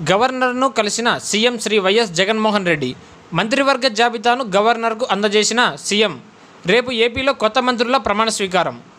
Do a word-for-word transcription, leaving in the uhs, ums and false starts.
గవర్నర్ను కలిసిన సీఎం శ్రీ వైఎస్ జగన్మోహన్ రెడ్డి. మంత్రివర్గ జాబితాను గవర్నర్కు అందజేసిన సీఎం. రేపు ఏపీలో కొత్త మంత్రుల ప్రమాణ స్వీకారం.